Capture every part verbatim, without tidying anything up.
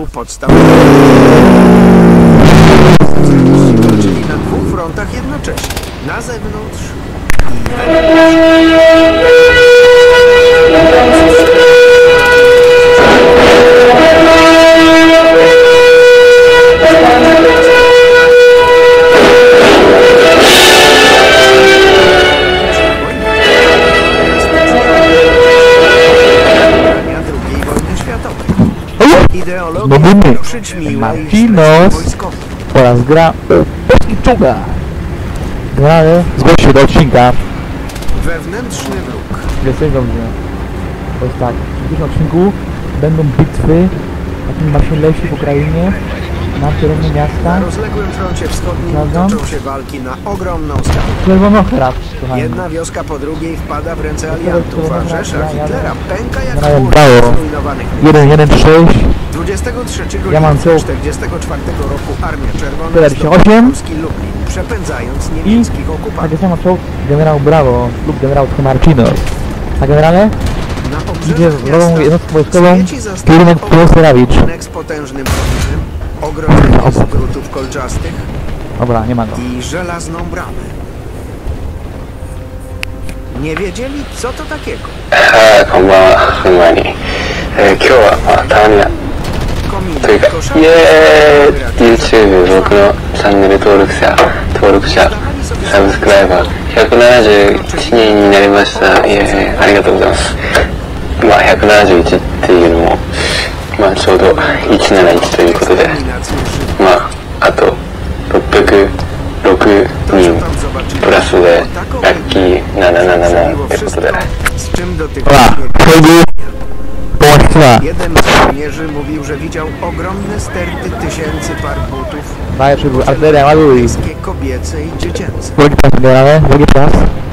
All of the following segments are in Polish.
u podstaw. Walczyli na dwóch frontach jednocześnie. Na zewnątrz No dymy. Martinos oraz gra polski czołga. Gramy, zgłoś się do odcinka. Wewnętrzny wróg. Jesteś dobrze. To jest tak, w tym odcinku będą bitwy na tym właśnie lesie w Ukrainie, na terenie miasta. Na rozległym froncie wschodnim Zgadzam. toczą się walki na ogromną skalę. Czerwonohrad, kochani. Jedna wioska po drugiej wpada w ręce aliantów, a Rzesza Hitlera pęka jak Brawo, chmura brawo. zrujnowanych miast. jeden jeden sześć. dwudziestego trzeciego Ja mam lipca czołg. czterdziestego czwartego roku Armia Czerwona czterdzieści osiem. Polski Lublin, przepędzając I niemieckich okupantów. takie samo czołg generał Brawo lub generał Martinos. A generale Na idzie obrzeżach z nową miasta jednostką wojskową Sowieci zastali kierunek Piotrowicz. budynek z potężnym ogniwem, ogrodzenie z grutów kolczastych Dobra, nie ma go. i żelazną bramę. Nie wiedzieli, co to takiego. はい、こんばんは、ふんわり。えー、今日は、まあ、たまには、 Kominek というか、 koszary イエーイ z !YouTube 僕のチャンネル登録者、登録者、サブスクライバー、ひゃくななじゅういちにんになりました。イエーイ、ありがとうございます。まあ、ひゃくななじゅういちっていうのも、まあ、ちょうどひゃくななじゅういちということで、まあ、あと、ろっぴゃくろくにんプラスで、ラッキーなななななってことで、 Z czym Dobra, dotychczas przejdzie połączna. jeden z żołnierzy mówił, że widział ogromne sterty tysięcy par butów, Daję przybór, artyleria, ładuj. męskie, kobiece i dziecięce. Drugi czas generale, drugi czas.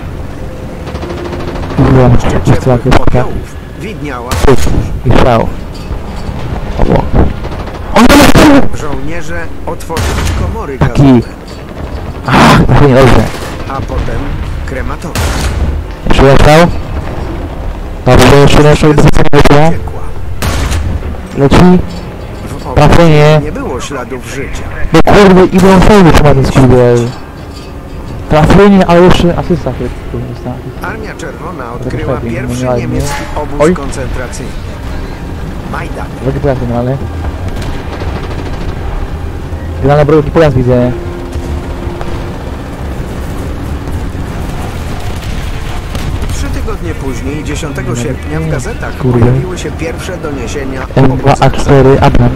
Kurwa, jeszcze Ciepłych jakieś tak. popiołów widniała I strzał. Obok. żołnierze otworzyli komory Taki. gazowe, Ach, tak nie dobrze. a potem krematorium. Jeszcze leciał. Dobrze, jeszcze leciał i bezpiecznie leciał. Ciekła. Leci. W Trafienie. nie było śladów życia. No kurde, ile on sobie wytrzyma ten skrzydel. Trafienie, ale jeszcze asysta się korzysta. Armia Czerwona odkryła Trafienie, pierwszy ładnie. niemiecki obóz Oj. koncentracyjny. Majdan. Drugi pojazd generalny. Generalny drugi pojazd widzę. Trzy tygodnie później, dziesiątego sierpnia, w gazetach Kurde. pojawiły się pierwsze doniesienia o M dwa A obozach. cztery Abrams.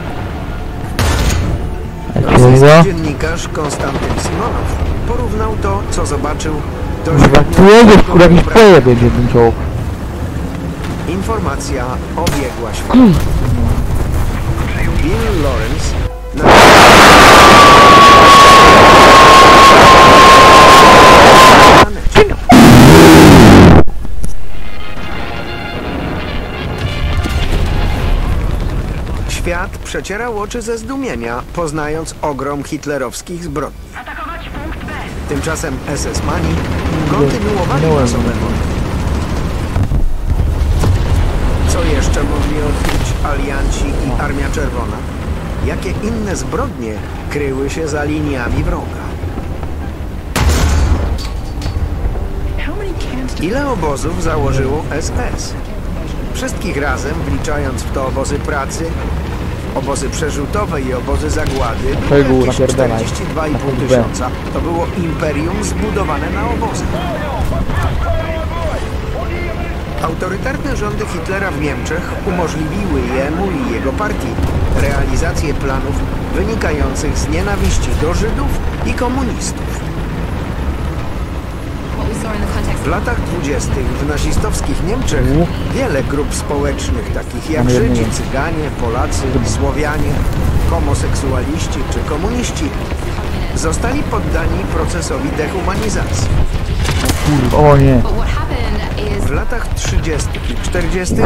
Rosyjski Jakiego? dziennikarz Konstantyn Simonow porównał to, co zobaczył, do Kurwa, tu jedziesz, kurwa, jakiś średniowiecznego pojeb będzie ten czołg. Informacja obiegła świat. Mm. Bill Lawrence na... Świat przecierał oczy ze zdumienia, poznając ogrom hitlerowskich zbrodni. Tymczasem es es-mani kontynuowali masowe mordy. Co jeszcze mogli odkryć alianci i Armia Czerwona? Jakie inne zbrodnie kryły się za liniami wroga? Ile obozów założyło es es? Wszystkich razem, wliczając w to obozy pracy, obozy przerzutowe i obozy zagłady, Czego było jakieś napierdalaj? czterdzieści dwa i pół Na tysiąca. To było imperium zbudowane na obozach. Autorytarne rządy Hitlera w Niemczech umożliwiły jemu i jego partii realizację planów wynikających z nienawiści do Żydów i komunistów. W latach dwudziestych w nazistowskich Niemczech wiele grup społecznych, takich jak Żydzi, Cyganie, Polacy, Słowianie, homoseksualiści czy komuniści, zostali poddani procesowi dehumanizacji. O nie. W latach trzydziestych i czterdziestych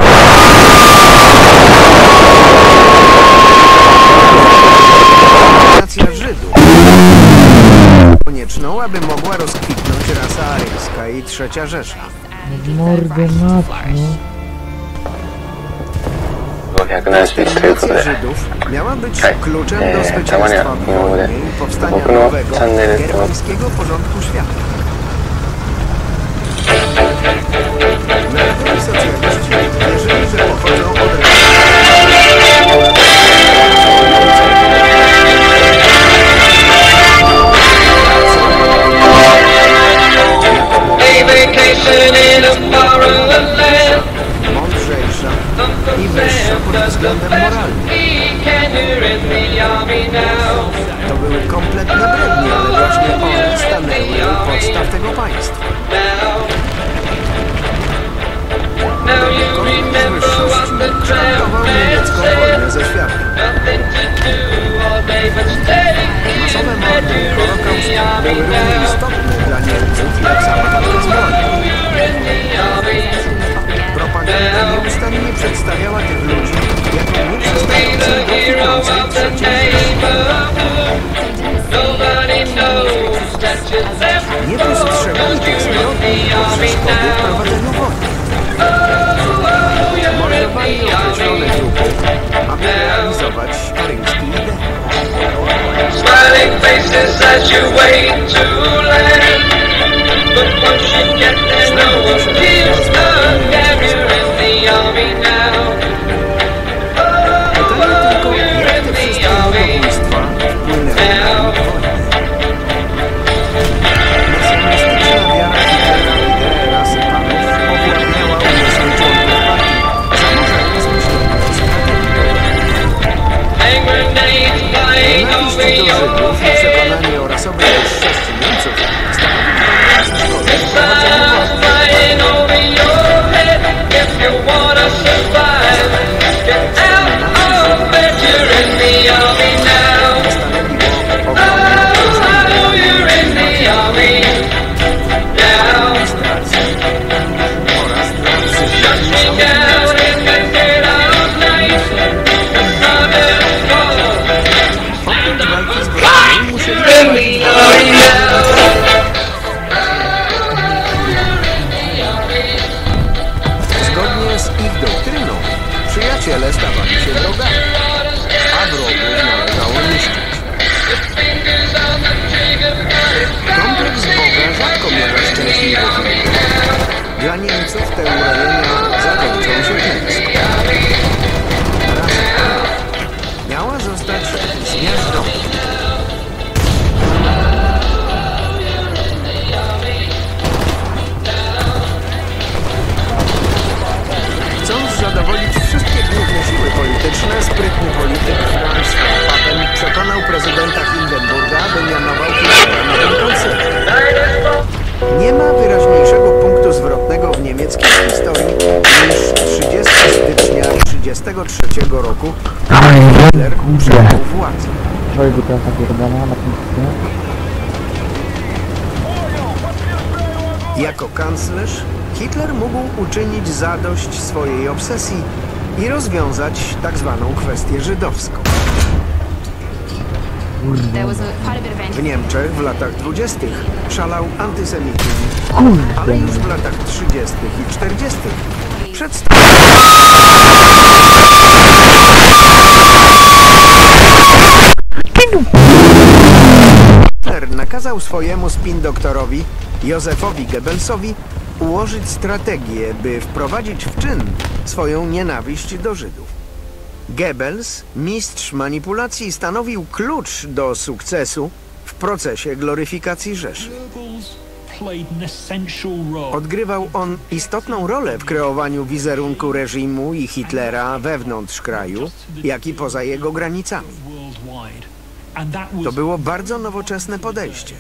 nacja Żydów konieczną, aby mogła rozkwitnąć rasa aryjska i trzecia Rzesza. Mordę matno. ひゃくななじゅういちということで、 Żydów miała być はい、 kluczem do えー、たまに zwycięstwa は w 日本語で wojnie i powstania 僕の nowego チャンネルと germańskiego porządku świata. Narodowi socjaliści wierzyli, że pochodzą od rasy. Mądrzejsza i wyższa pod względem moralnym. To były kompletne brednie, ale właśnie one stanęły u podstaw tego państwa. Komunizm wyższości kształtował niemiecką wojnę ze światem. Masowe mordy i Holokaust były równie istotne dla Niemców, jak sama walka z bronią. Propaganda nieustannie przedstawiała tych ludzi jako nieprzystających do kwitnącej przeciwności. Nie dostrzegali tych zbrodni jako przeszkody w prowadzeniu wojny. Mordowali określone grupy, aby realizować aryjski ideał. Smiling faces as you wait to land. But once you get there, no one keeps the gap. You're in the army now. Pytanie tylko, jak te wszystkie ludobójstwa wpłynęły na wojnę. Mesjanistyczna wiara Hitlera w ideę rasy panów owładnęła umysły członków partii, zanurzając myślenie o strategii. Nienawiść do Żydów i przekonanie o rasowej wyższości Niemców stanowi dla nas szkodę w prowadzeniu wojny. Zgodnie z ich doktryną przyjaciele stawali się wrogami, a wrogów należało niszczyć. Kompleks Boga rzadko miewa szczęśliwy finał. Dla Niemców te urojenia zakończą się klęską. Rasa miała zostać zmiażdżona. Chcąc zadowolić wszystkie główne siły polityczne, sprytny polityk Franz von Papen przekonał prezydenta Hindenburga, by mianował Hitlera nowym kanclerzem. Nie ma wyraźniejszego punktu zwrotnego w niemieckiej historii niż trzydziestego stycznia tysiąc dziewięćset trzydziestego trzeciego roku, kiedy Hitler przejął władzę. Żojgu teraz tak wygląda na tym. Jako kanclerz Hitler mógł uczynić zadość swojej obsesji i rozwiązać tak zwaną kwestię żydowską. W Niemczech w latach dwudziestych szalał antysemityzm, ale już w latach trzydziestych i czterdziestych przedstawił Hitler nakazał swojemu spin-doktorowi Józefowi Goebbelsowi ułożyć strategię, by wprowadzić w czyn swoją nienawiść do Żydów. Goebbels, mistrz manipulacji, stanowił klucz do sukcesu w procesie gloryfikacji Rzeszy. Odgrywał on istotną rolę w kreowaniu wizerunku reżimu i Hitlera wewnątrz kraju, jak i poza jego granicami. To było bardzo nowoczesne podejście.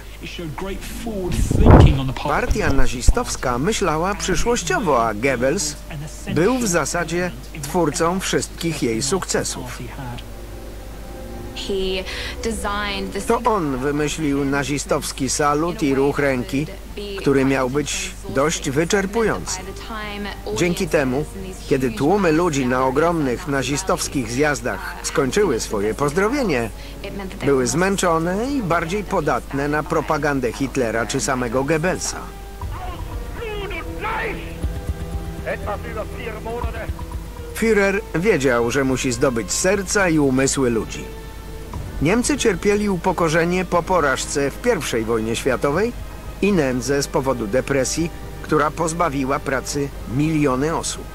Partia nazistowska myślała przyszłościowo, a Goebbels był w zasadzie twórcą wszystkich jej sukcesów. To on wymyślił nazistowski salut i ruch ręki, który miał być dość wyczerpujący. Dzięki temu, kiedy tłumy ludzi na ogromnych nazistowskich zjazdach skończyły swoje pozdrowienie, były zmęczone i bardziej podatne na propagandę Hitlera czy samego Goebbelsa. Führer wiedział, że musi zdobyć serca i umysły ludzi. Niemcy cierpieli upokorzenie po porażce w pierwszej wojnie światowej i nędzę z powodu depresji, która pozbawiła pracy miliony osób.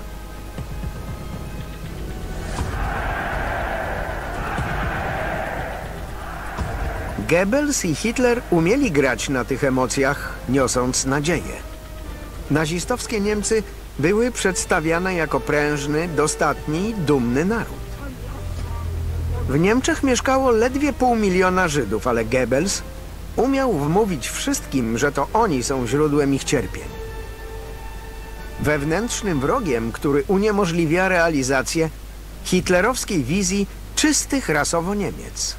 Goebbels i Hitler umieli grać na tych emocjach, niosąc nadzieję. Nazistowskie Niemcy były przedstawiane jako prężny, dostatni, dumny naród. W Niemczech mieszkało ledwie pół miliona Żydów, ale Goebbels umiał wmówić wszystkim, że to oni są źródłem ich cierpień. Wewnętrznym wrogiem, który uniemożliwia realizację hitlerowskiej wizji czystych rasowo Niemiec.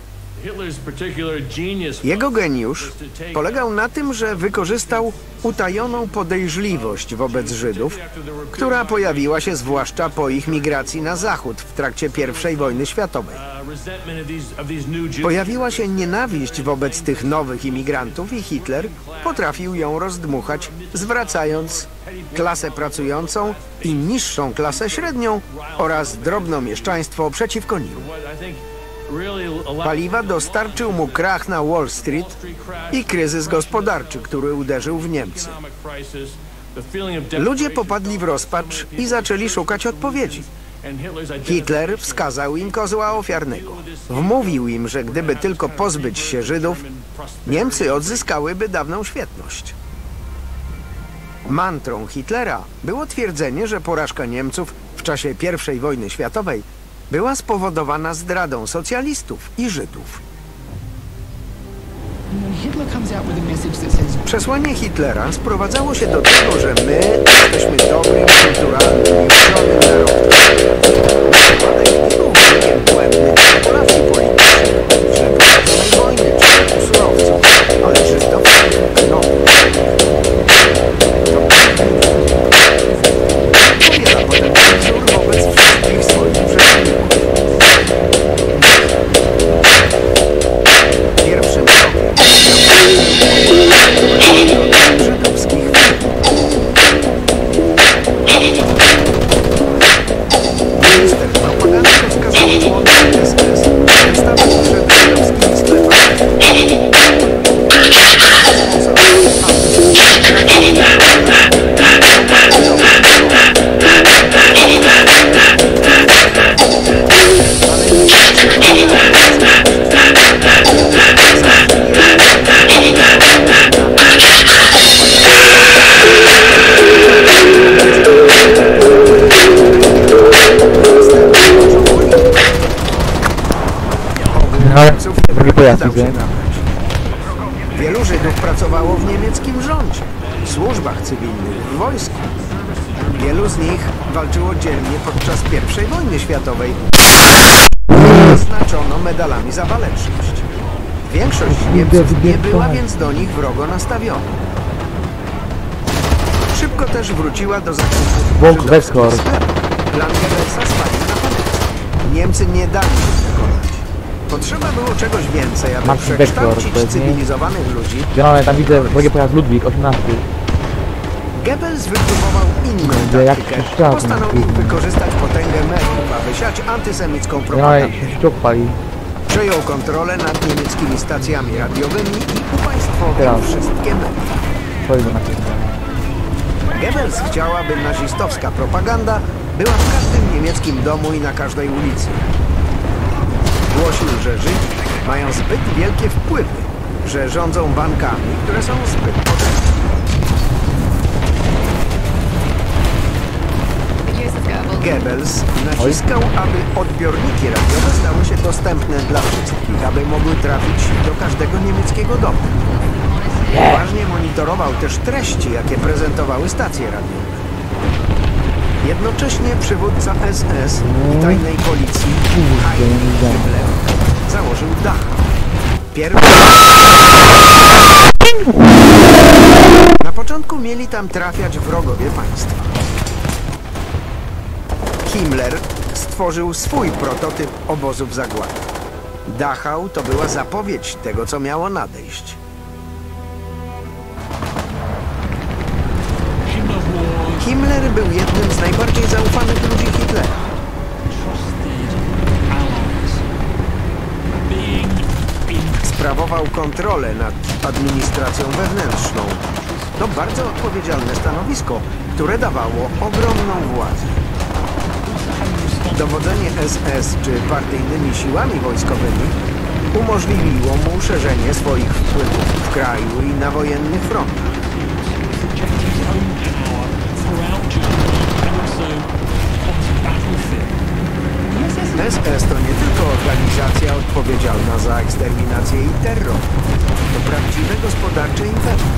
Jego geniusz polegał na tym, że wykorzystał utajoną podejrzliwość wobec Żydów, która pojawiła się zwłaszcza po ich migracji na zachód w trakcie pierwszej wojny światowej. Pojawiła się nienawiść wobec tych nowych imigrantów i Hitler potrafił ją rozdmuchać, zwracając klasę pracującą i niższą klasę średnią oraz drobnomieszczaństwo przeciwko nim. Paliwa dostarczył mu krach na Wall Street i kryzys gospodarczy, który uderzył w Niemcy. Ludzie popadli w rozpacz i zaczęli szukać odpowiedzi. Hitler wskazał im kozła ofiarnego. Wmówił im, że gdyby tylko pozbyć się Żydów, Niemcy odzyskałyby dawną świetność. Mantrą Hitlera było twierdzenie, że porażka Niemców w czasie pierwszej wojny światowej była spowodowana zdradą socjalistów i Żydów. Przesłanie Hitlera sprowadzało się do tego, że my jesteśmy dobrym, kulturalnym i uczonym narodem. Nie był wynikiem błędnych manipulacji politycznych, przeprowadzonej wojny czy surowców, ale żydowskich knotów. Powiela potem wzór wobec wszystkich swoich przeciwników. Pierwszym krokiem żydowskich minister propagandy rozkazał członkom S S wystawić przed żydowskimi sklepami. Wielu Żydów pracowało w niemieckim rządzie, w służbach cywilnych, w wojsku. Wielu z nich walczyło dzielnie podczas pierwszej wojny światowej. Oznaczono medalami za waleczność. Większość Niemców nie była więc do nich wrogo nastawiona. Szybko też wróciła do zakupu żydowskich sklepów. Plan Goebbelsa spalił na panewce. Niemcy nie dali się przekonać. Potrzeba było czegoś więcej, aby przekształcić cywilizowanych ludzi. Zielone, tam widzę wrogie pojazd Ludwik osiemnasty. Goebbels wypróbował inną taktykę. Postanowił wykorzystać potęgę mediów, aby siać antysemicką propagandę. Przejął kontrolę nad niemieckimi stacjami radiowymi i upaństwowił wszystkie media. Goebbels chciał, aby nazistowska propaganda była w każdym niemieckim domu i na każdej ulicy. Głosił, że Żydzi mają zbyt wielkie wpływy, że rządzą bankami, które są zbyt potężne. Goebbels naciskał, aby odbiorniki radiowe stały się dostępne dla wszystkich, aby mogły trafić do każdego niemieckiego domu. Uważnie monitorował też treści, jakie prezentowały stacje radiowe. Jednocześnie przywódca S S i tajnej policji Heinrich Himmler założył Dachau. Pierwszy... Na początku mieli tam trafiać wrogowie państwa. Himmler stworzył swój prototyp obozów zagłady. Dachau to była zapowiedź tego, co miało nadejść. Himmler był jednym z najbardziej zaufanych ludzi Hitlera. Hitlera. Sprawował kontrolę nad administracją wewnętrzną. To bardzo odpowiedzialne stanowisko, które dawało ogromną władzę. Dowodzenie S S czy partyjnymi siłami wojskowymi umożliwiło mu szerzenie swoich wpływów w kraju i na wojennych frontach. S S to nie tylko organizacja odpowiedzialna za eksterminację i terror. To prawdziwe gospodarcze imperium.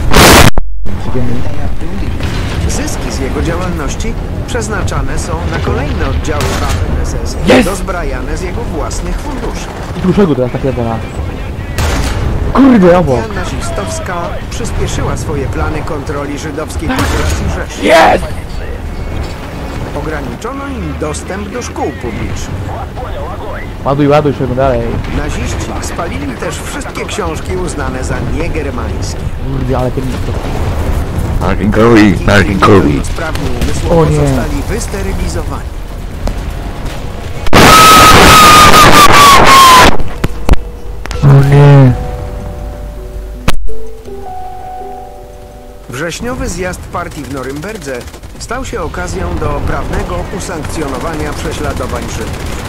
Zyski z jego działalności przeznaczane są na kolejne oddziały Waffen S S, Jest! dozbrajane z jego własnych funduszy. Dlaczego teraz tak jadana? Kurde, obok. Partia nazistowska przyspieszyła swoje plany kontroli żydowskiej populacji Rzeszy. Jest! Ograniczono im dostęp do szkół publicznych. Ładuj, ładuj, szybko dalej. Naziści spalili też wszystkie książki uznane za niegermańskie. Kurde, ale ten to... Martin Curry, Martin Curry. Sprawni umysłowo O nie. zostali wysterylizowani. O nie. Wrześniowy zjazd partii w Norymberdze stał się okazją do prawnego usankcjonowania prześladowań Żydów.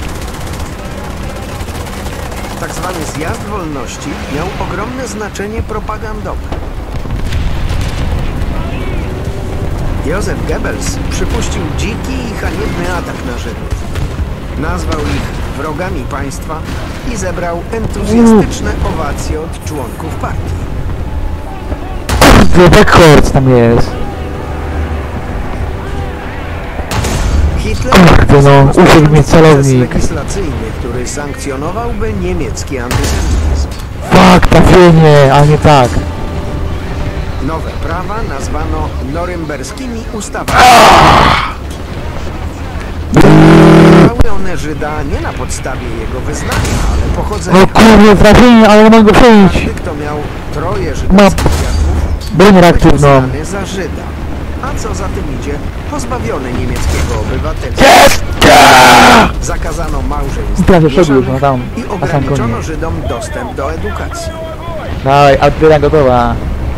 Tak zwany zjazd wolności miał ogromne znaczenie propagandowe. Józef Goebbels przypuścił dziki i haniebny atak na Żydów. Nazwał ich wrogami państwa i zebrał entuzjastyczne owacje od członków partii. Kurde, Beckhorst tam jest. Hitler Kurde, no, usiadł mnie celownik. legislacyjny, który sankcjonowałby niemiecki antysemityzm. Fuck, trafienie, a nie tak. Nowe prawa nazwano norymberskimi ustawami. Wybrały one Żyda nie na podstawie jego wyznania, ale pochodzenia. No kurde, trafienie, ale nie mogę go przejść. Każdy, kto miał troje Ma żydowskich dziadków, broń był reaktywną. uznany za Żyda. A co za tym idzie, pozbawiony niemieckiego obywatelstwa. Zakazano małżeństw Prawie szedł już, no mieszanych tam, i na sam ograniczono koniec. Żydom dostęp do edukacji. Dawaj, artyleria gotowa.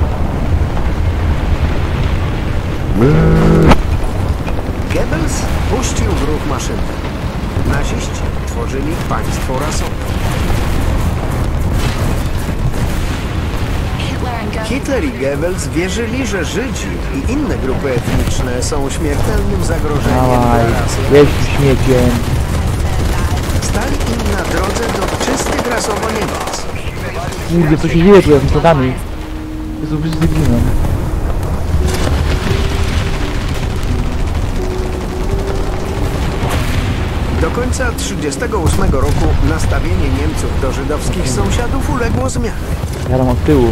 Goebbels puścił w ruch maszynę. Naziści tworzyli państwo rasowe. Hitler i Goebbels wierzyli, że Żydzi i inne grupy etniczne są śmiertelnym zagrożeniem Dawaj, dla rasy. jeźdź śmieciem. Stali im na drodze do czystych rasowo Niemiec. Kurde, co się dzieje tu z metodami? Jezu, wszyscy giną. Do końca tysiąc dziewięćset trzydziestego ósmego roku nastawienie Niemców do żydowskich sąsiadów uległo zmianie. Ja tam od tyłu.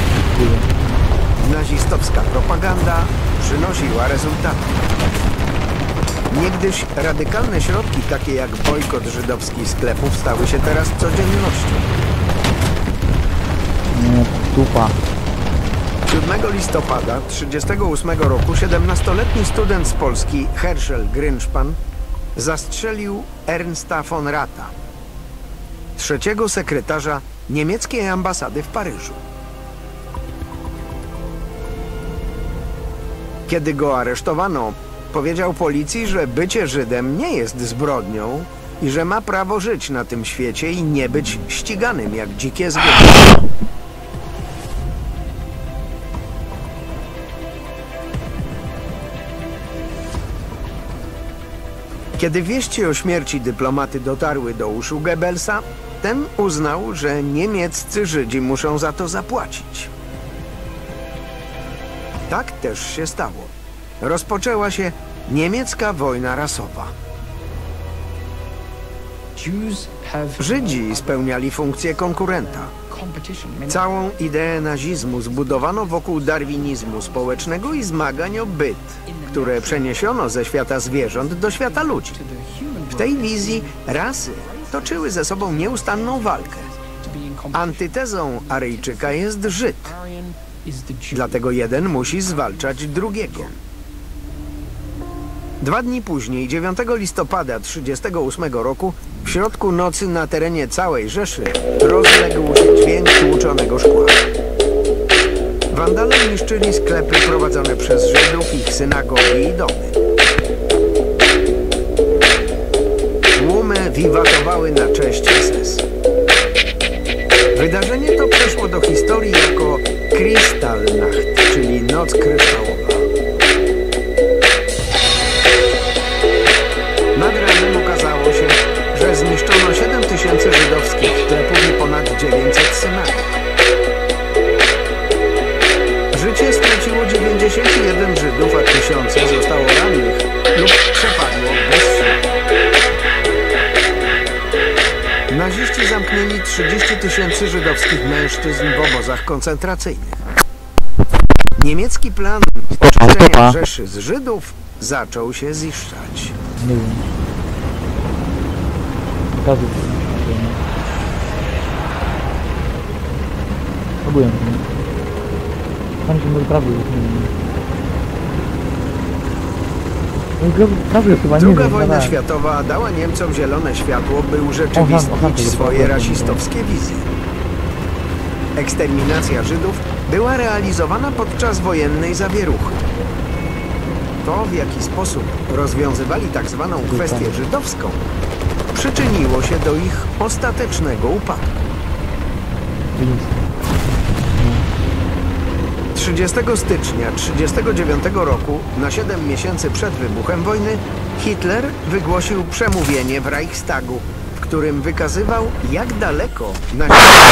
Nazistowska propaganda przynosiła rezultaty. Niegdyś radykalne środki, takie jak bojkot żydowskich sklepów, stały się teraz codziennością. Nie, dupa. siódmego listopada tysiąc dziewięćset trzydziestego ósmego roku siedemnastoletni student z Polski Herschel Grynszpan zastrzelił Ernsta von Rata, trzeciego sekretarza niemieckiej ambasady w Paryżu. Kiedy go aresztowano, powiedział policji, że bycie Żydem nie jest zbrodnią i że ma prawo żyć na tym świecie i nie być ściganym jak dzikie zwierzę. Kiedy wieści o śmierci dyplomaty dotarły do uszu Goebbelsa, ten uznał, że niemieccy Żydzi muszą za to zapłacić. Tak też się stało. Rozpoczęła się niemiecka wojna rasowa. Żydzi spełniali funkcję konkurenta. Całą ideę nazizmu zbudowano wokół darwinizmu społecznego i zmagań o byt, które przeniesiono ze świata zwierząt do świata ludzi. W tej wizji rasy toczyły ze sobą nieustanną walkę. Antytezą Aryjczyka jest Żyd. Dlatego jeden musi zwalczać drugiego. Dwa dni później, dziewiątego listopada tysiąc dziewięćset trzydziestego ósmego roku, w środku nocy na terenie całej Rzeszy rozległ się dźwięk tłuczonego szkła. Wandale niszczyli sklepy prowadzone przez Żydów, ich synagogi i domy. Tłumy wiwatowały na cześć S S. Wydarzenie to przeszło do historii jako Kristallnacht, czyli Noc Kryształowa. Nad ranem okazało się, że zniszczono siedem tysięcy żydowskich sklepów i ponad dziewięćset synagog. Życie straciło dziewięćdziesiąt jeden Żydów, a tysiące zostało rannych lub przepadło bez śladu. Naziści zamknęli trzydzieści tysięcy żydowskich mężczyzn w obozach koncentracyjnych. Niemiecki plan oczyszczenia Rzeszy z Żydów zaczął się ziszczać. Nie wiem. Pokazuj. Ogólnie. Tam się może prawdę już nie wiem. Każdy chyba nie Druga wiem, wojna tak. światowa dała Niemcom zielone światło, by urzeczywistnić swoje rasistowskie wizje. Eksterminacja Żydów była realizowana podczas wojennej zawieruchy. To, w jaki sposób rozwiązywali tak zwaną kwestię żydowską, przyczyniło się do ich ostatecznego upadku. trzydziestego stycznia tysiąc dziewięćset trzydziestego dziewiątego roku, na siedem miesięcy przed wybuchem wojny, Hitler wygłosił przemówienie w Reichstagu, w którym wykazywał, jak daleko na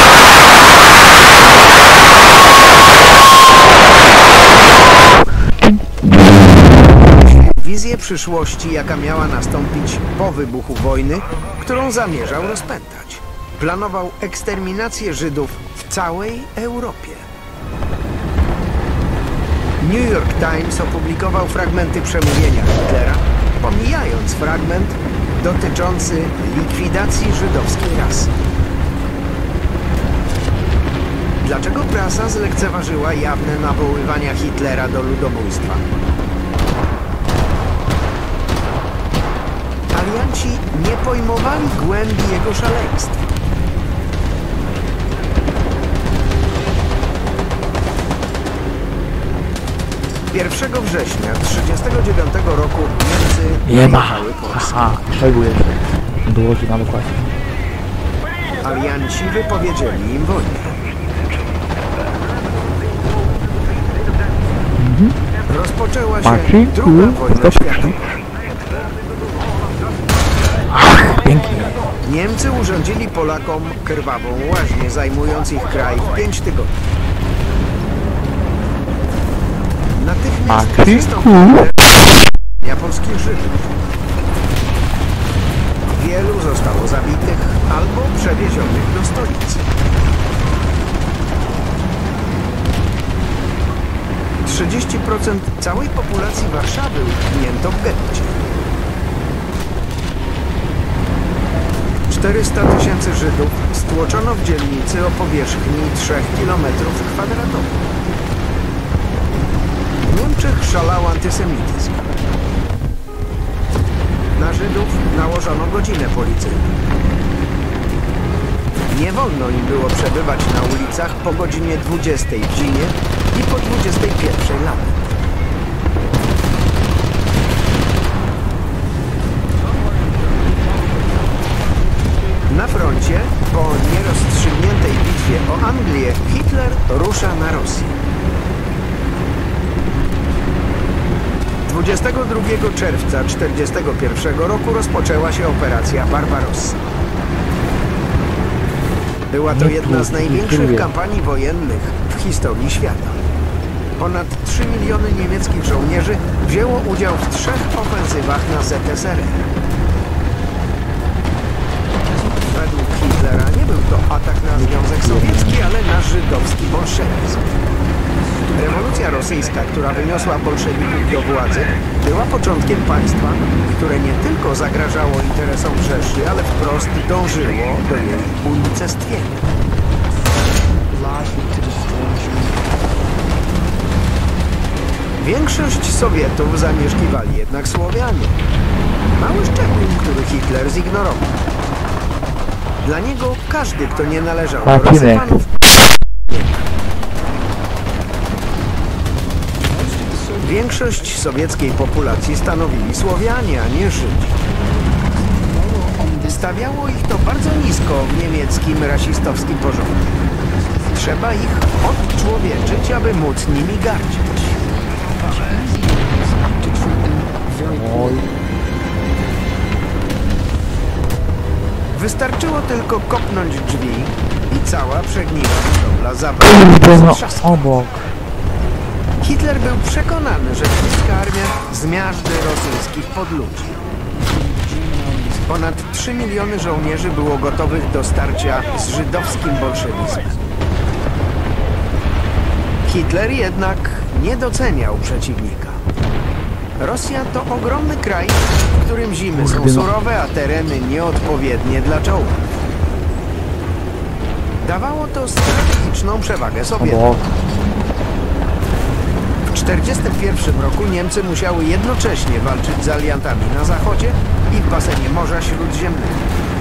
wizję przyszłości, jaka miała nastąpić po wybuchu wojny, którą zamierzał rozpętać. Planował eksterminację Żydów w całej Europie. New York Times opublikował fragmenty przemówienia Hitlera, pomijając fragment dotyczący likwidacji żydowskiej rasy. Dlaczego prasa zlekceważyła jawne nawoływania Hitlera do ludobójstwa? Alianci nie pojmowali głębi jego szaleństwa. pierwszego września tysiąc dziewięćset trzydziestego dziewiątego roku Niemcy Nie ma. wyjechały Polskę. Aha, Szojgu jeszcze. Dołoży na dokładnie. Alianci wypowiedzieli im wojnę. Mhm. Rozpoczęła się Maciej, druga tu, wojna stop. światowa. Ach, pięknie. Niemcy urządzili Polakom krwawą łaźnię, zajmując ich kraj w pięć tygodni. Natychmiast Maciej, przystąpiono do polskich Żydów. Wielu zostało zabitych albo przewiezionych do stolicy. trzydzieści procent całej populacji Warszawy utknięto w getcie. czterysta tysięcy Żydów stłoczono w dzielnicy o powierzchni trzech kilometrów kwadratowych. W Niemczech szalał antysemityzm. Na Żydów nałożono godzinę policyjną. Nie wolno im było przebywać na ulicach po godzinie dwudziestej w zimie i po dwudziestej pierwszej latem. Na froncie, po nierozstrzygniętej bitwie o Anglię, Hitler rusza na Rosję. dwudziestego drugiego czerwca tysiąc dziewięćset czterdziestego pierwszego roku rozpoczęła się operacja Barbarossa. Była to jedna z największych kampanii wojennych w historii świata. Ponad trzy miliony niemieckich żołnierzy wzięło udział w trzech ofensywach na Z S R R. Według Hitlera nie był to atak na Związek Sowiecki, ale na żydowski bolszewizm. Rewolucja rosyjska, która wyniosła bolszewików do władzy, była początkiem państwa, które nie tylko zagrażało interesom Rzeszy, ale wprost dążyło do jej unicestwienia. Większość Większość Sowietów zamieszkiwali jednak Słowianie. Mały szczegół, który Hitler zignorował. Dla niego każdy, kto nie należał do rasy panów, większość sowieckiej populacji stanowili Słowianie, a nie Żydzi. Stawiało ich to bardzo nisko w niemieckim rasistowskim porządku. Trzeba ich odczłowieczyć, aby móc nimi gardzić. Wystarczyło tylko kopnąć drzwi i cała przegniła budowla zabrała obok. Hitler był przekonany, że chińska armia zmiażdży rosyjskich podludzi. Ponad trzy miliony żołnierzy było gotowych do starcia z żydowskim bolszewizmem. Hitler jednak nie doceniał przeciwnika. Rosja to ogromny kraj, w którym zimy są surowe, a tereny nieodpowiednie dla czołgów. Dawało to strategiczną przewagę Sowietom. W tysiąc dziewięćset czterdziestym pierwszym roku Niemcy musiały jednocześnie walczyć z aliantami na zachodzie i w basenie Morza Śródziemnego.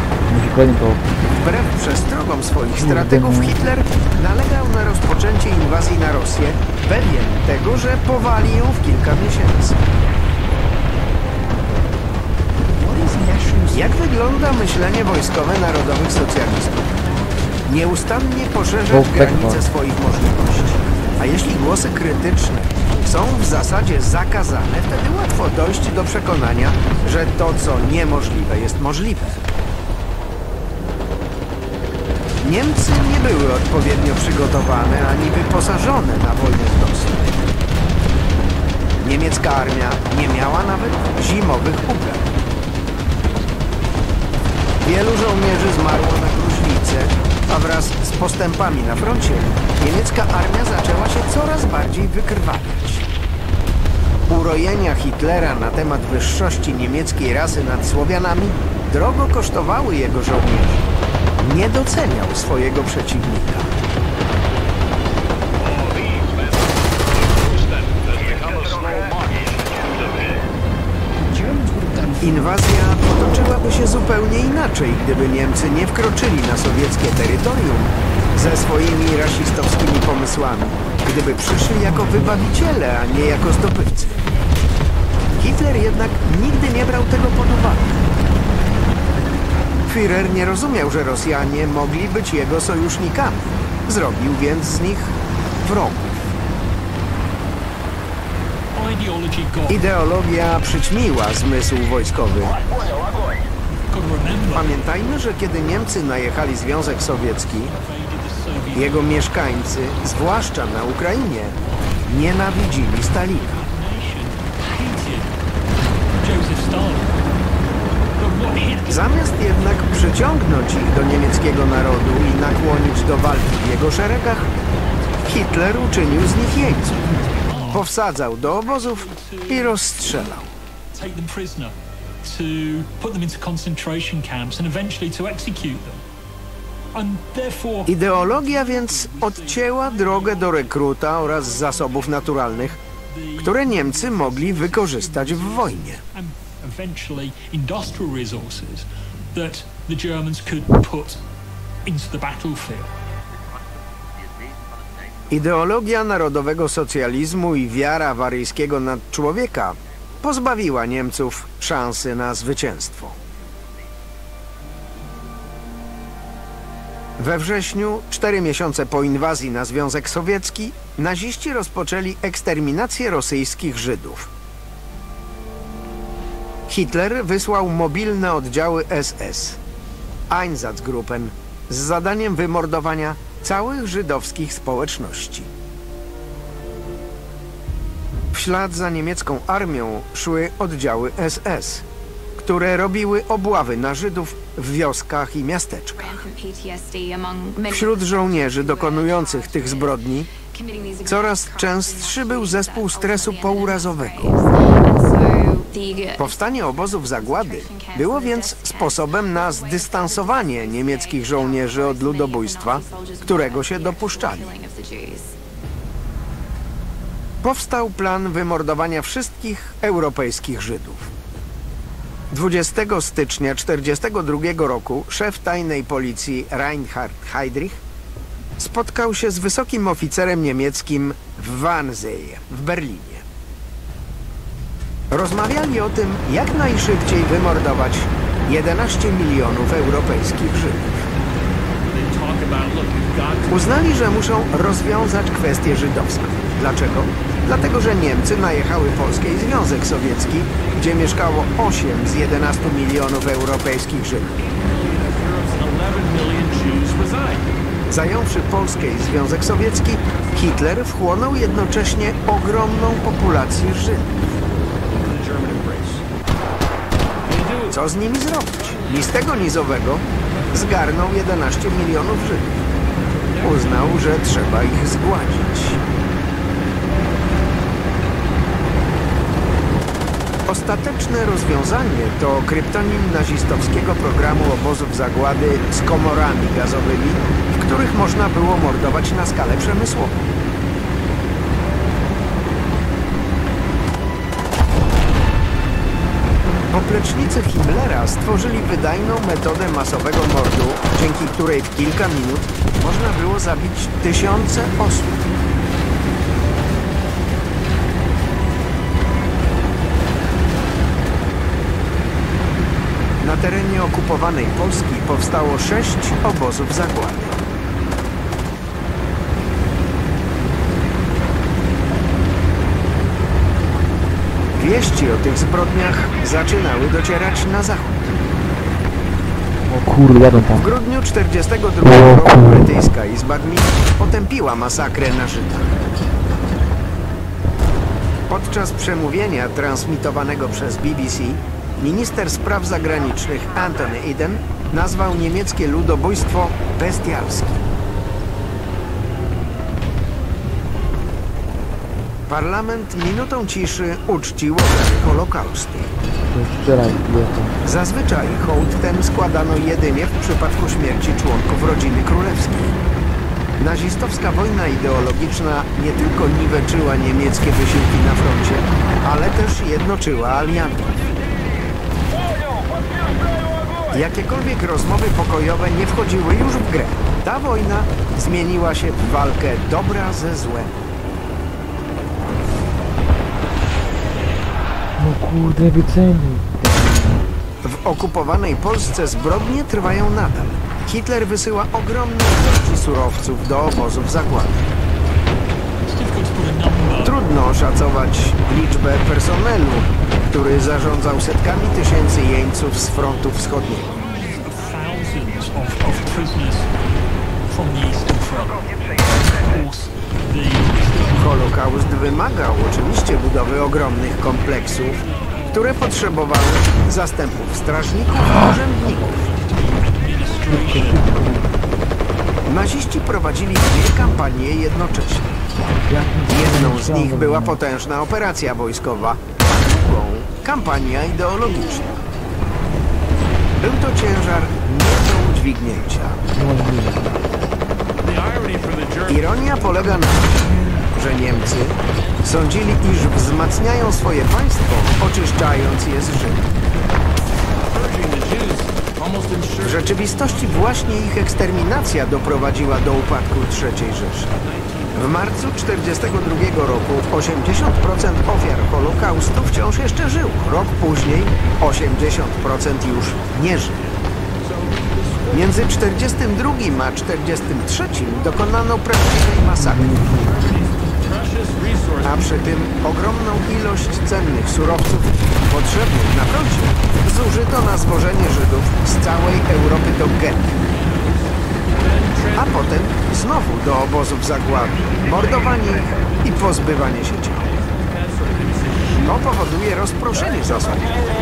Wbrew przestrogom swoich strategów Hitler nalegał na rozpoczęcie inwazji na Rosję, pewien tego, że powali ją w kilka miesięcy. Jak wygląda myślenie wojskowe narodowych socjalistów? Nieustannie poszerzać granice swoich możliwości. A jeśli głosy krytyczne są w zasadzie zakazane, wtedy łatwo dojść do przekonania, że to, co niemożliwe, jest możliwe. Niemcy nie były odpowiednio przygotowane ani wyposażone na wojnę z Rosją. Niemiecka armia nie miała nawet zimowych ubrań. Wielu żołnierzy zmarło na gruźlicę, a wraz z postępami na froncie niemiecka armia zaczęła się coraz bardziej wykrwawiać. Urojenia Hitlera na temat wyższości niemieckiej rasy nad Słowianami drogo kosztowały jego żołnierzy. Nie doceniał swojego przeciwnika. Inwazja potoczyłaby się zupełnie inaczej, gdyby Niemcy nie wkroczyli na sowieckie terytorium ze swoimi rasistowskimi pomysłami, gdyby przyszli jako wybawiciele, a nie jako zdobywcy. Hitler jednak nigdy nie brał tego pod uwagę. Führer nie rozumiał, że Rosjanie mogli być jego sojusznikami. Zrobił więc z nich wrogów. Ideologia przyćmiła zmysł wojskowy. Pamiętajmy, że kiedy Niemcy najechali Związek Sowiecki, jego mieszkańcy, zwłaszcza na Ukrainie, nienawidzili Stalina. Zamiast jednak przyciągnąć ich do niemieckiego narodu i nakłonić do walki w jego szeregach, Hitler uczynił z nich jeńców. Powsadzał do obozów i rozstrzelał. Ideologia więc odcięła drogę do rekruta oraz zasobów naturalnych, które Niemcy mogli wykorzystać w wojnie. Eventually industrial resources that the Germans could put into the battlefield. Ideologia narodowego socjalizmu i wiara awaryjskiego nadczłowieka pozbawiła Niemców szansy na zwycięstwo. We wrześniu, cztery miesiące po inwazji na Związek Sowiecki, naziści rozpoczęli eksterminację rosyjskich Żydów. Hitler wysłał mobilne oddziały S S, Einsatzgruppen, z zadaniem wymordowania całych żydowskich społeczności. W ślad za niemiecką armią szły oddziały S S, które robiły obławy na Żydów w wioskach i miasteczkach. Wśród żołnierzy dokonujących tych zbrodni coraz częstszy był zespół stresu pourazowego. Powstanie obozów zagłady było więc sposobem na zdystansowanie niemieckich żołnierzy od ludobójstwa, którego się dopuszczali. powstał plan wymordowania wszystkich europejskich Żydów. dwudziestego stycznia tysiąc dziewięćset czterdziestego drugiego roku szef tajnej policji Reinhard Heydrich spotkał się z wysokim oficerem niemieckim w Wannsee w Berlinie. Rozmawiali o tym, jak najszybciej wymordować jedenaście milionów europejskich Żydów. Uznali, że muszą rozwiązać kwestię żydowską. Dlaczego? Dlatego, że Niemcy najechały Polskę i Związek Sowiecki, gdzie mieszkało osiem z jedenastu milionów europejskich Żydów. Zająwszy Polskę i Związek Sowiecki, Hitler wchłonął jednocześnie ogromną populację Żydów. Co z nimi zrobić? Ni z tego, ni z owego zgarnął jedenaście milionów Żydów. Uznał, że trzeba ich zgładzić. Ostateczne rozwiązanie to kryptonim nazistowskiego programu obozów zagłady z komorami gazowymi, w których można było mordować na skalę przemysłową. Poplecznicy Himmlera stworzyli wydajną metodę masowego mordu, dzięki której w kilka minut można było zabić tysiące osób. Na terenie okupowanej Polski powstało sześć obozów zagłady. Wieści o tych zbrodniach zaczynały docierać na zachód. O kurde, jadą tam. W grudniu tysiąc dziewięćset czterdziestego drugiego roku brytyjska Izba Gmin potępiła masakrę na Żydach. Podczas przemówienia transmitowanego przez B B C minister spraw zagranicznych Anthony Eden nazwał niemieckie ludobójstwo bestialskim. Parlament minutą ciszy uczcił ofiary Holokaustu. Zazwyczaj hołd ten składano jedynie w przypadku śmierci członków rodziny królewskiej. Nazistowska wojna ideologiczna nie tylko niweczyła niemieckie wysiłki na froncie, ale też jednoczyła aliantów. Jakiekolwiek rozmowy pokojowe nie wchodziły już w grę. Ta wojna zmieniła się w walkę dobra ze złem. No kurde, wycenił. W okupowanej Polsce zbrodnie trwają nadal. Hitler wysyła ogromne ilości surowców do obozów zagłady. Trudno oszacować liczbę personelu, który zarządzał setkami tysięcy jeńców z frontu wschodniego. Holokaust wymagał oczywiście budowy ogromnych kompleksów, które potrzebowały zastępów strażników i urzędników. Naziści prowadzili dwie kampanie jednocześnie. Jedną z nich była potężna operacja wojskowa, a drugą kampania ideologiczna. Był to ciężar nie do udźwignięcia. Ironia polega na tym, że Niemcy sądzili, iż wzmacniają swoje państwo, oczyszczając je z Żydów. W rzeczywistości właśnie ich eksterminacja doprowadziła do upadku trzeciej Rzeszy. W marcu tysiąc dziewięćset czterdziestego drugiego roku osiemdziesiąt procent ofiar Holokaustu wciąż jeszcze żyło. Rok później osiemdziesiąt procent już nie żyło. Między tysiąc dziewięćset czterdziestym drugim a tysiąc dziewięćset czterdziestym trzecim dokonano prawdziwej masakry. A przy tym ogromną ilość cennych surowców potrzebnych na froncie zużyto na zwożenie Żydów z całej Europy do get. A potem znowu do obozów zagłady, mordowanie ich i pozbywanie się ciał. To powoduje rozproszenie zasobów.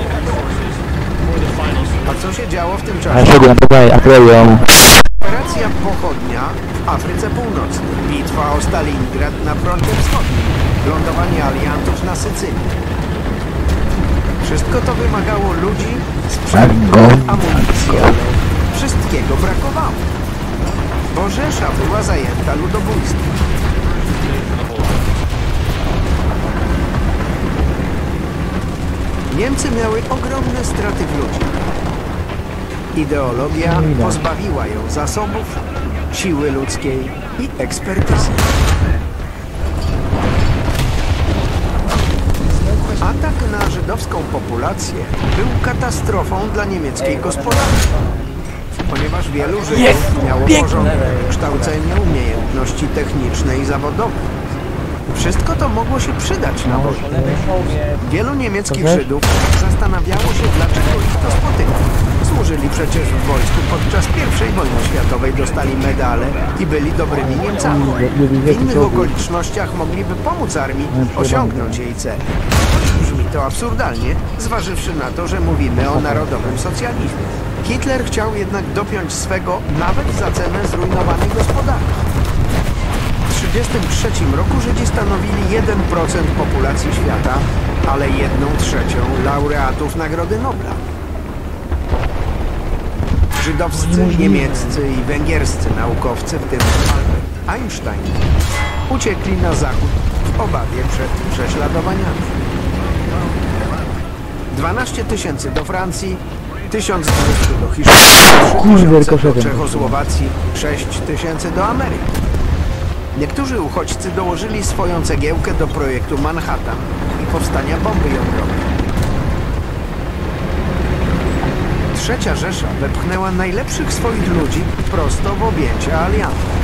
A co się działo w tym czasie? Operacja Pochodnia w Afryce Północnej, bitwa o Stalingrad na froncie wschodnim, lądowanie aliantów na Sycylii. Wszystko to wymagało ludzi, sprzętu, amunicji, ale wszystkiego brakowało. Bo Rzesza była zajęta ludobójstwem. Niemcy miały ogromne straty w ludziach. Ideologia pozbawiła ją zasobów, siły ludzkiej i ekspertyzy. Atak na żydowską populację był katastrofą dla niemieckiej gospodarki, ponieważ wielu Żydów miało porządne wykształcenie, umiejętności techniczne i zawodowe. Wszystko to mogło się przydać na wojnie. Wielu niemieckich Żydów zastanawiało się, dlaczego ich to spotyka. Służyli przecież w wojsku podczas pierwszej wojny światowej, dostali medale i byli dobrymi Niemcami. W innych okolicznościach mogliby pomóc armii osiągnąć jej cel. Brzmi to absurdalnie, zważywszy na to, że mówimy o narodowym socjalizmie. Hitler chciał jednak dopiąć swego nawet za cenę zrujnowanej gospodarki. W tysiąc dziewięćset trzydziestym trzecim roku Żydzi stanowili jeden procent populacji świata, ale jedną trzecią laureatów Nagrody Nobla. Żydowscy, niemieccy i węgierscy naukowcy, w tym Albert Einstein, uciekli na zachód w obawie przed prześladowaniami. dwanaście tysięcy do Francji, tysiąc dwieście do Hiszpanii, trzy tysiące do Czechosłowacji, sześć tysięcy do Ameryki. Niektórzy uchodźcy dołożyli swoją cegiełkę do projektu Manhattan i powstania bomby jądrowej. Trzecia Rzesza wepchnęła najlepszych swoich ludzi prosto w objęcia aliantów.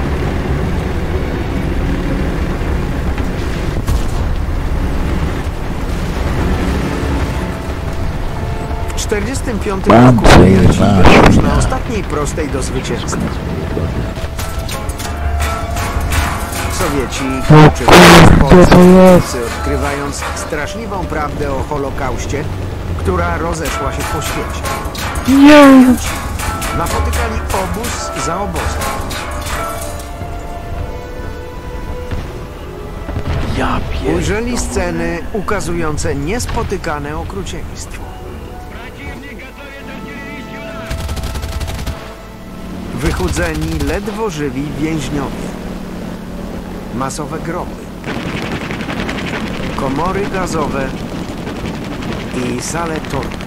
W tysiąc dziewięćset czterdziestym piątym roku alianci byli już na ostatniej prostej do zwycięstwa. Sowieci kończyli Polscy, odkrywając straszliwą prawdę o Holokauście, która rozeszła się po świecie. Napotykali obóz za obozem. Ujrzeli sceny ukazujące niespotykane okrucieństwo. Wychudzeni, ledwo żywi więźniowie. Masowe groby, komory gazowe i sale tortur.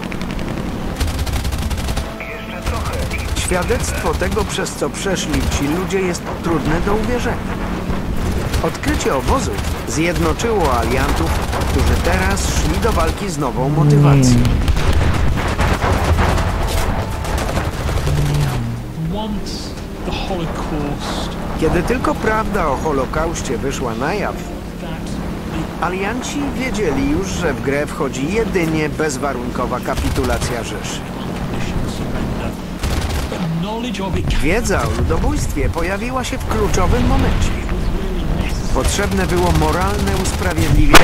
Świadectwo tego, przez co przeszli ci ludzie, jest trudne do uwierzenia. Odkrycie obozu zjednoczyło aliantów, którzy teraz szli do walki z nową motywacją. Once the Holocaust, Kiedy tylko prawda o Holokauście wyszła na jaw, alianci wiedzieli już, że w grę wchodzi jedynie bezwarunkowa kapitulacja Rzeszy. Wiedza o ludobójstwie pojawiła się w kluczowym momencie. Potrzebne było moralne usprawiedliwienie.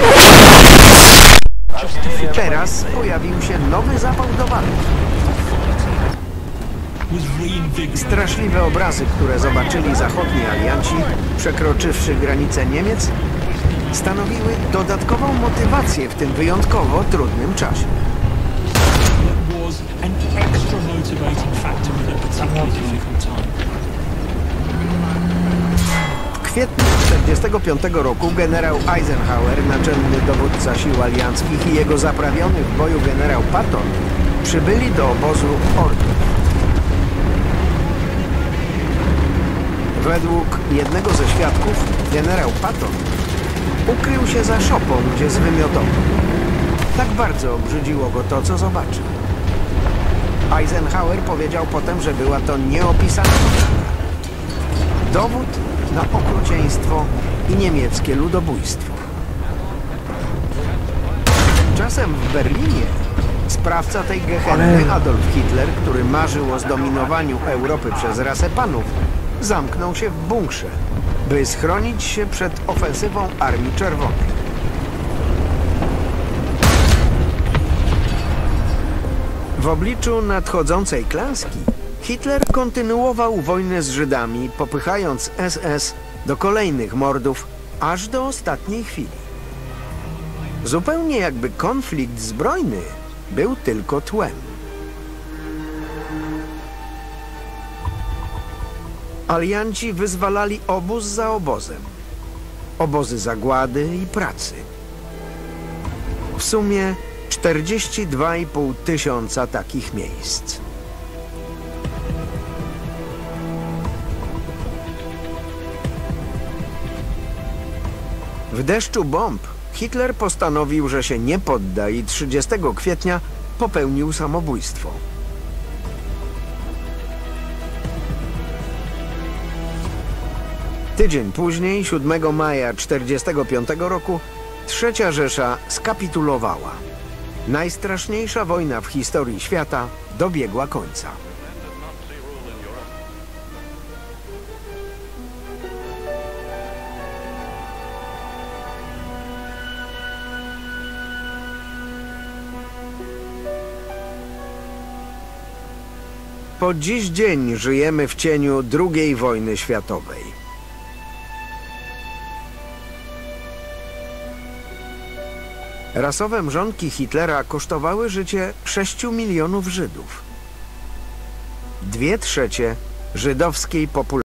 Teraz pojawił się nowy zapał do walki. Straszliwe obrazy, które zobaczyli zachodni alianci, przekroczywszy granice Niemiec, stanowiły dodatkową motywację w tym wyjątkowo trudnym czasie. W kwietniu tysiąc dziewięćset czterdziestego piątego roku generał Eisenhower, naczelny dowódca sił alianckich, i jego zaprawiony w boju generał Patton przybyli do obozu Ortów. Według jednego ze świadków, generał Patton ukrył się za szopą, gdzie zwymiotował. Tak bardzo obrzydziło go to, co zobaczył. Eisenhower powiedział potem, że była to nieopisana dowód na okrucieństwo i niemieckie ludobójstwo. Czasem w Berlinie sprawca tej gehenny, Adolf Hitler, który marzył o zdominowaniu Europy przez rasę panów, zamknął się w bunkrze, by schronić się przed ofensywą Armii Czerwonej. W obliczu nadchodzącej klęski Hitler kontynuował wojnę z Żydami, popychając S S do kolejnych mordów, aż do ostatniej chwili. Zupełnie jakby konflikt zbrojny był tylko tłem. Alianci wyzwalali obóz za obozem, obozy zagłady i pracy. W sumie czterdzieści dwa i pół tysiąca takich miejsc. W deszczu bomb Hitler postanowił, że się nie podda i trzydziestego kwietnia popełnił samobójstwo. Tydzień później, siódmego maja czterdziestego piątego roku, Trzecia Rzesza skapitulowała. Najstraszniejsza wojna w historii świata dobiegła końca. Po dziś dzień żyjemy w cieniu drugiej wojny światowej. Rasowe mrzonki Hitlera kosztowały życie sześciu milionów Żydów. Dwie trzecie żydowskiej populacji.